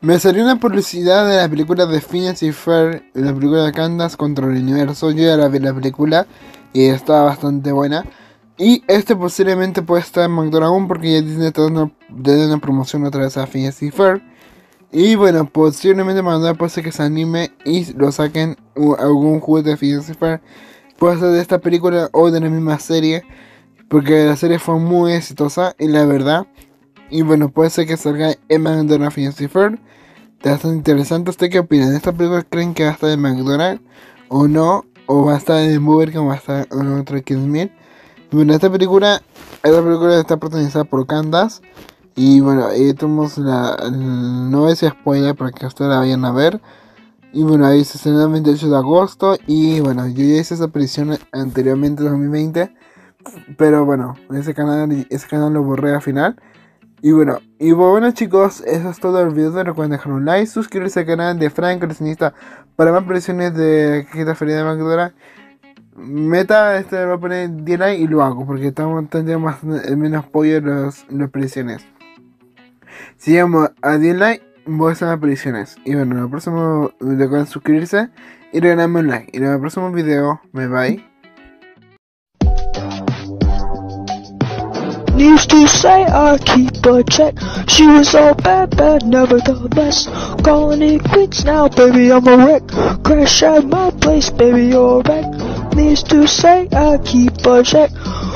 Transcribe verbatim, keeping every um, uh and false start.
Me salió una publicidad de la película de Phineas y Ferb, la película de Candace contra el universo. Yo ya la vi la película y está bastante buena. Y este posiblemente puede estar en McDonald's aún porque ya Disney está dando, dando una promoción otra vez a Phineas y Ferb. Y bueno, posiblemente McDonald's puede ser que se anime y lo saquen uh, algún juguete de Phineas y Ferb. Puede ser de esta película o de la misma serie, porque la serie fue muy exitosa y la verdad. Y bueno, puede ser que salga en McDonald's Phineas y Ferb. Está bastante interesante. ¿Usted qué opina? ¿De esta película creen que va a estar en McDonald's o no? ¿O va a estar en Burger o va a estar en otro Kids Meal? Bueno, esta película, esta película está protagonizada por Candace. Y bueno, ahí tenemos la, el, no es spoiler para que ustedes la vayan a ver. Y bueno, ahí se estrenó el veintiocho de agosto. Y bueno, yo ya hice esa predicción anteriormente en dos mil veinte. Pero bueno, ese canal, ese canal lo borré al final. Y bueno, y bueno chicos, eso es todo el video. Recuerden dejar un like, suscribirse al canal de Frank Coleccionista para más predicciones de Cajita Feria de McDonald's. Meta, este va a poner diez likes y lo hago porque estamos teniendo más menos apoyo en las predicciones. Si llegamos a diez likes, voy a hacer las predicciones. Y bueno, en el próximo recuerden suscribirse y regalarme un like. Y en el próximo video, bye bye. Needs to say I keep a check. She was all bad, bad, nevertheless. Calling it quits now, baby, I'm a wreck. Crash at my place, baby, you're a wreck. Needs to say I keep a check.